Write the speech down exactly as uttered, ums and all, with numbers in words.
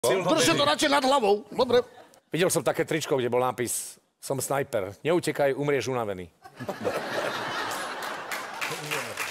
Držte to radšej nad hlavou. Dobre. Videl som také tričko, kde bol nápis som snajper. Neutekaj, umrieš unavený.